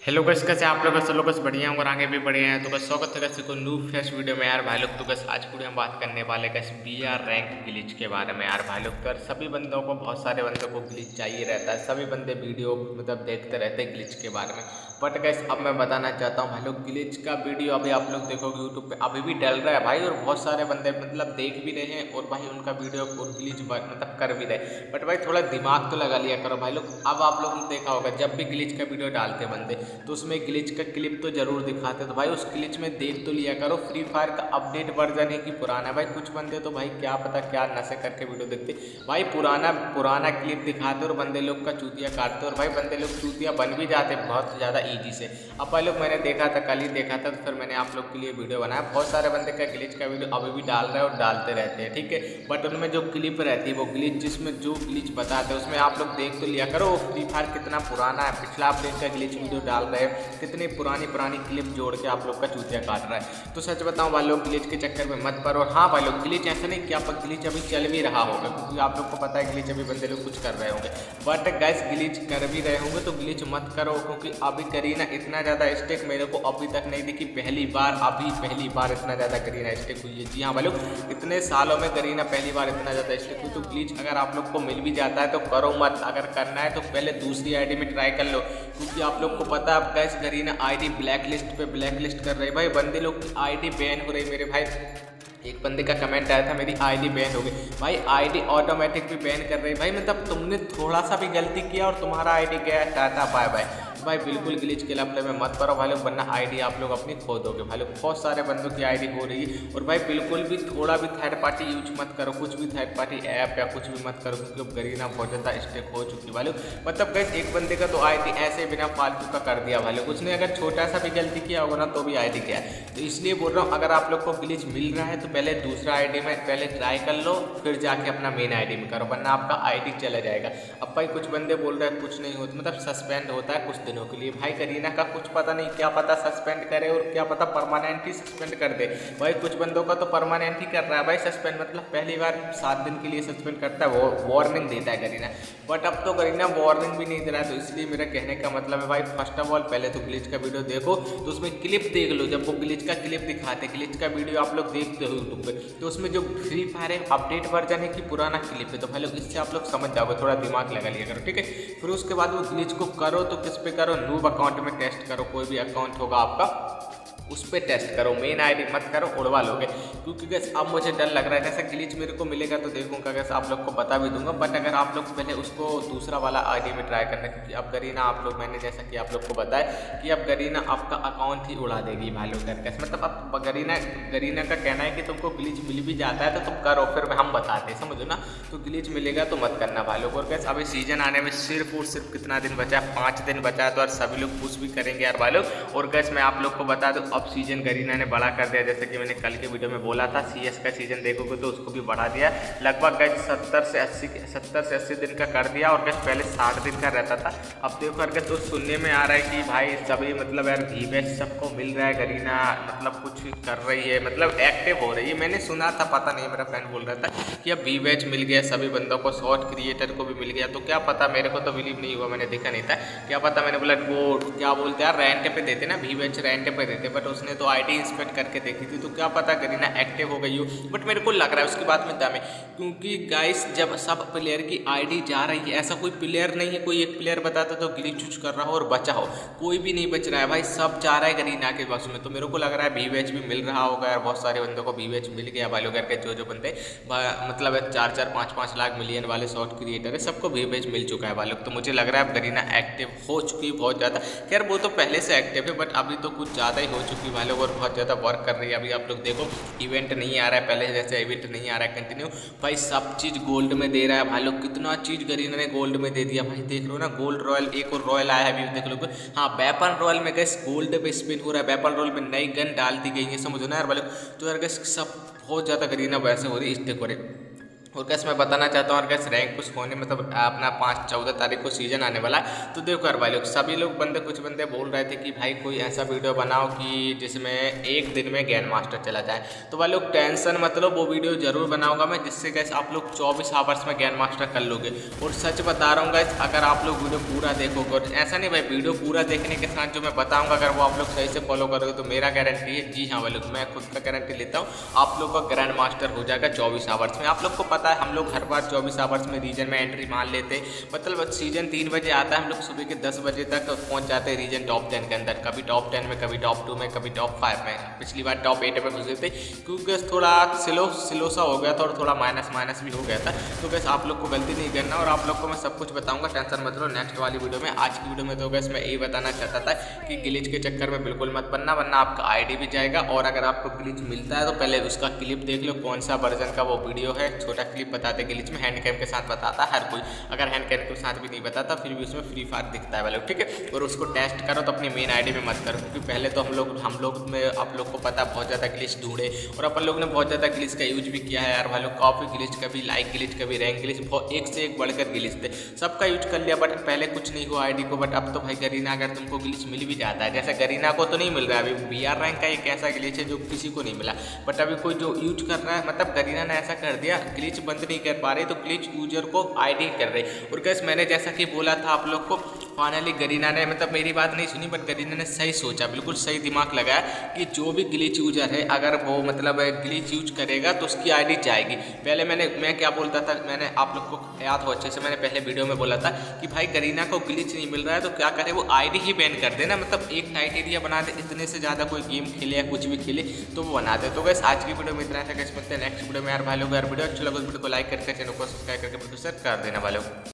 Hello guys, कैसे आप लोग? सब लोग बस बढ़िया हैं और आगे भी बढ़िया हैं। तो बस स्वागत है कैसे को न्यू फ्रेश वीडियो में यार भाई लोग। तो बस आज पूरी हम बात करने वाले गैस बीआर रैंक ग्लिच के बारे में यार भाई लोग। तो सभी बंदों को, बहुत सारे बंदों को ग्लिच चाहिए रहता है, सभी बंदे वीडियो मतलब देखते रहते हैं ग्लिच के बारे में। बट गैस अब मैं बताना चाहता हूँ भाई लोग, ग्लिच का वीडियो अभी आप लोग देखोगे यूट्यूब पे अभी भी डल रहा है भाई, और बहुत सारे बंदे मतलब देख भी रहे हैं और भाई उनका वीडियो और ग्लिच मतलब कर भी रहे। बट भाई थोड़ा दिमाग तो लगा लिया करो भाई लोग। अब आप लोगों ने देखा होगा जब भी ग्लिच का वीडियो डालते बंदे तो उसमें ग्लिच का क्लिप तो जरूर दिखाते, तो भाई उस ग्लिच में देख तो लिया करो फ्री फायर का अपडेट वर्जन है कि पुराना। भाई कुछ बंदे तो भाई क्या पता क्या नशे करके वीडियो देखते, भाई पुराना पुराना क्लिप दिखाते और बंदे लोग का चूतिया काटते, और भाई बंदे लोग चूतिया बन भी जाते बहुत ज़्यादा ईजी से। अब भाई लोग मैंने देखा था, कल ही देखा था, तो फिर मैंने आप लोग के लिए वीडियो बनाया। बहुत सारे बंदे का ग्लिच का वीडियो अभी भी डाल रहे हैं और डालते रहते हैं, ठीक है। बट उनमें जो क्लिप रहती है वो ग्लिच, जिसमें जो ग्लिच बताते हैं उसमें आप लोग देख तो लिया करो फ्री फायर कितना पुराना है, पिछला अपडेट का ग्लिच वीडियो डाल रहे हैं, कितनी पुरानी पुरानी क्लिप जोड़ के आप लोग का चूतिया काट रहा है। तो सच बताऊं भाई लोग, ग्लिच के चक्कर में मत पड़ो। हाँ भाई लोग, ग्लिच ऐसा नहीं कि आप ग्लिच अभी चल भी रहा होगा, क्योंकि आप लोग को पता है ग्लिच अभी बंदे लोग कुछ कर रहे होंगे। बट गाइस ग्लिच कर भी रहे होंगे तो ग्लिच मत करो, क्योंकि अभी करीना इतना ज़्यादा स्टेक मेरे को अभी तक नहीं दिखी। पहली बार इतना ज़्यादा करीना स्टेक हुई है। जी हाँ भाई लोग, इतने सालों में करीना पहली बार इतना ज़्यादा स्टेक हुई। तो ग्लिच अगर आप लोग को मिल भी जाता है तो करो मत। अगर करना है तो पहले दूसरी आईडी में ट्राई कर लो, क्योंकि आप लोग को पता है guys Garena ID blacklist पे ब्लैक लिस्ट कर रहे भाई, बंदे लोग की आईडी बैन हो रही मेरे भाई। एक बंदे का कमेंट आया था मेरी आईडी बैन हो गई, भाई आईडी ऑटोमेटिक भी बैन कर रही भाई। मतलब तुमने थोड़ा सा भी गलती किया और तुम्हारा आईडी गया, टाटा बाय बाय। भाई बिल्कुल ग्लिच के लफड़े में मत पड़ो भाई लोग, वरना आईडी आप लोग अपनी खो दोगे भाई लोग। बहुत सारे बंदों की आईडी हो रही है, और भाई बिल्कुल भी थोड़ा भी थर्ड पार्टी यूज मत करो, कुछ भी थर्ड पार्टी ऐप या कुछ भी मत करो, क्योंकि अब गरीना बहुत ज़्यादा स्टेक हो चुकी भाई लोग। मतलब गैस एक बंदे का तो आईडी ऐसे बिना फालतू का कर दिया भाई लोग, उसने अगर छोटा सा भी गलती किया होगा ना तो भी आईडी गया। तो इसलिए बोल रहा हूँ, अगर आप लोग को ग्लिच मिल रहा है तो पहले दूसरा आईडी में पहले ट्राई कर लो, फिर जाके अपना मेन आईडी में करो, वरना आपका आईडी चला जाएगा। अब भाई कुछ बंदे बोल रहे हैं कुछ नहीं होता, मतलब सस्पेंड होता है कुछ दिनों के लिए। भाई करीना का कुछ पता नहीं, क्या पता सस्पेंड करे और क्या पता परमानेंट ही सस्पेंड कर दे। भाई कुछ बंदों का तो परमानेंट ही कर रहा है भाई सस्पेंड, मतलब पहली बार 7 दिन के लिए सस्पेंड करता है, वो वार्निंग देता है करीना। बट अब तो करीना वार्निंग भी नहीं दे रहा है। तो इसलिए मेरा कहने का मतलब है भाई, फर्स्ट ऑफ ऑल पहले तो ग्लिच का वीडियो देखो, तो उसमें क्लिप देख लो। जब वो ग्लिच का क्लिप दिखाते, ग्लिच का वीडियो आप लोग देखते हो यूट्यूब पे, तो उसमें जो फ्री फायर है अपडेट वर्जन है कि पुराना क्लिप है, तो भाई लोग इससे आप लोग समझ जाओगे, थोड़ा दिमाग लगा लिया करो, ठीक है। फिर उसके बाद वो ग्लिच को करो तो किस पे करो, नूब अकाउंट में टेस्ट करो, कोई भी अकाउंट होगा आपका उस पर टेस्ट करो, मेन आईडी मत करो, उड़वा लोगे। क्योंकि गैस अब मुझे डर लग रहा है, जैसा ग्लिच मेरे को मिलेगा तो देखूंगा, गैस आप लोग को बता भी दूंगा। बट अगर आप लोग पहले उसको दूसरा वाला आईडी में ट्राई करना, क्योंकि अब गरीना आप लोग, मैंने जैसा कि आप लोग को बताया कि अब गरीना आपका अकाउंट ही उड़ा देगी भाई लोग करके। मतलब अब गरीना का कहना है कि तुमको ग्लिच मिल भी जाता है तो तुम करो, फिर हम बताते हैं, समझो ना। तो ग्लिच मिलेगा तो मत करना भाई लोग। और गैस अभी सीजन आने में सिर्फ और सिर्फ कितना दिन बचा है, 5 दिन बचा है, तो यार सभी लोग पुश भी करेंगे यार भाई लोग। और गैस मैं आप लोग को बता दूं, अब सीजन गरीना ने बड़ा कर दिया, जैसे कि मैंने कल के वीडियो में बोला था। सीएस का सीजन देखोगे तो उसको भी बढ़ा दिया, लगभग गैस 70 से 80 दिन का कर दिया, और गैस पहले 60 दिन का रहता था। अब देखो यार गैस तो सुनने में आ रहा है कि भाई सभी मतलब यार वी बैच सबको मिल रहा है, गरीना मतलब कुछ कर रही है, मतलब एक्टिव हो रही है। मैंने सुना था, पता नहीं, मेरा फ्रेंड बोल रहा था कि अब वी बैच मिल गया सभी बंदों को, शॉर्ट क्रिएटर को भी मिल गया। तो क्या पता, मेरे को तो बिलीव नहीं हुआ, मैंने देखा नहीं था, क्या पता। मैंने बोला वो क्या बोलते हैं यार, रेंट पे देते ना, वी बैच रेंट पे देते, बट उसने तो आईडी इंस्पेक्ट करके देखी थी, तो क्या पता करीना एक्टिव हो गई हो। बट मेरे को लग रहा है उसकी बात में दम है, क्योंकि गाइस जब सब प्लेयर की आईडी जा रही है, ऐसा कोई प्लेयर नहीं है, कोई एक प्लेयर बताता तो ग्लिच यूज कर रहा हो और बचा हो, कोई भी नहीं बच रहा है भाई, सब जा रहा है करीना के बस में। तो मेरे को लग रहा है वी बैच भी मिल रहा होगा यार, बहुत सारे बंदों को वी बैच मिल गया भाई लोग करके। जो बंदे मतलब 4-4, 5-5 लाख मिलियन वाले शॉर्ट क्रिएटर है, सबको वी बैच मिल चुका है भाई लोग। तो मुझे लग रहा है अब गरीना एक्टिव हो चुकी है बहुत ज़्यादा। खैर वो तो पहले से एक्टिव है, बट अभी तो कुछ ज़्यादा ही हो चुकी है भाई लोग, और बहुत ज़्यादा वर्क कर रही है। अभी आप लोग देखो इवेंट नहीं आ रहा है, पहले जैसे इवेंट नहीं आ रहा है कंटिन्यू, भाई सब चीज़ गोल्ड में दे रहा है भाई लोग। कितना चीज़ गरीना ने गोल्ड में दे दिया भाई, देख लो ना। गोल्ड रॉयल, एक और रॉयल आया है अभी, देख लो। हाँ वेपन रॉयल में गैस गोल्ड पे स्पिन हो रहा है, वेपन रॉयल में नई गन डाल दी गई है, समझो ना यार भाई लोग। तो यार गैस सब बहुत ज़्यादा गरीना वैसे हो रही है, इस डेकोरेट और कैसे मैं बताना चाहता हूँ और कैसे रैंक पुश होने मतलब अपना 5-14 तारीख को सीजन आने वाला है। तो देखो यार भाई लोग सभी लोग कुछ बंदे बोल रहे थे कि भाई कोई ऐसा वीडियो बनाओ कि जिसमें एक दिन में ग्रैंड मास्टर चला जाए। तो भाई लोग टेंशन मतलब वो वीडियो जरूर बनाऊंगा मैं, जिससे कैसे आप लोग 24 आवर्स में ग्रैंड मास्टर कर लोगे। और सच बता रहा हूँ गाइस, अगर आप लोग वीडियो पूरा देखोगे, और ऐसा नहीं भाई वीडियो पूरा देखने के साथ जो मैं बताऊँगा अगर वो आप लोग सही से फॉलो करोगे तो मेरा गारंटी है, जी हाँ भाई लोग मैं खुद का गारंटी लेता हूँ, आप लोग का ग्रैंड मास्टर हो जाएगा 24 आवर्स में। आप लोग को पता है हम लोग हर बार 24 आवर्स में रीजन में एंट्री मान लेते, मतलब सीजन 3 बजे आता है, हम लोग सुबह के 10 बजे तक पहुंच जाते हैं रीजन टॉप 10 के अंदर, कभी टॉप 10 में, कभी टॉप 2 में, कभी टॉप 5 में। पिछली बार टॉप 8 में घुसे थे क्योंकि थोड़ा स्लो सा हो गया था और थोड़ा माइनस भी हो गया था। तो गैस आप लोग को गलती नहीं करना और आप लोग को मैं सब कुछ बताऊंगा, टेंशन मत लो नेक्स्ट वाली वीडियो में। आज की वीडियो में तो गैस मैं यही बताना चाहता था कि ग्लिच के चक्कर में बिल्कुल मत बनना, वरना आपका आईडी भी जाएगा। और अगर आपको ग्लिच मिलता है तो पहले उसका क्लिप देख लो, कौन सा वर्जन का वो वीडियो है, छोटा क्लिप बताते ग्लिच में हैंड कैम के साथ बताता है हर कोई, अगर हैंड कैम के साथ भी नहीं बताता फिर भी उसमें फ्री फायर दिखता है वाले, ठीक है। और उसको टेस्ट करो तो अपनी मेन आईडी में मत करो, क्योंकि पहले तो हम लोग में आप लोग को पता बहुत ज़्यादा ग्लिच ढूंढे और अपन लोग ने बहुत ज़्यादा ग्लिच का यूज भी किया है यार भाई लोग। काफ़ी ग्लिच, कभी लाइक ग्लिच, कभी रैंक ग्लिच, बहुत एक से एक बढ़कर ग्लिच थे, सबका यूज कर लिया। बट पहले कुछ नहीं हुआ आईडी को, बट अब तो भाई गरीना अगर तुमको ग्लिच मिल भी जाता है, जैसे गरीना को तो नहीं मिल रहा है अभी, BR रैंक का एक ऐसा ग्लिच है जो किसी को नहीं मिला, बट अभी कोई जो यूज कर रहा है, मतलब गरीना ने ऐसा कर दिया ग्लिच बंद नहीं कर पा रहे तो ग्लिच यूजर को आईडी कर रहे। और गैस मैंने जैसा कि बोला था आप लोग को, फाइनली गरीना ने मतलब मेरी बात नहीं सुनी, बट गरीना ने सही सोचा, बिल्कुल सही दिमाग लगाया कि जो भी ग्लिच यूजर है अगर वो मतलब ग्लिच यूज करेगा तो उसकी आईडी जाएगी। पहले मैं क्या बोलता था, मैंने आप लोग को याद हो अच्छे से, मैंने पहले वीडियो में बोला था कि भाई गरीना को ग्लिच नहीं मिल रहा है तो क्या करे, वो आईडी ही बैन कर देना, मतलब एक नाइट एरिया बना दे, इतने से ज़्यादा कोई गेम खेले या कुछ भी खेले तो वो बना दे। तो गैस आज की वीडियो में इतना था, कैसे मिलते हैं नेक्स्ट वीडियो में यार भाई लोग। यार वीडियो अच्छा लगा वीडियो को लाइक करके चैनल को सब्सक्राइब करके शेयर कर देना भाई लोग।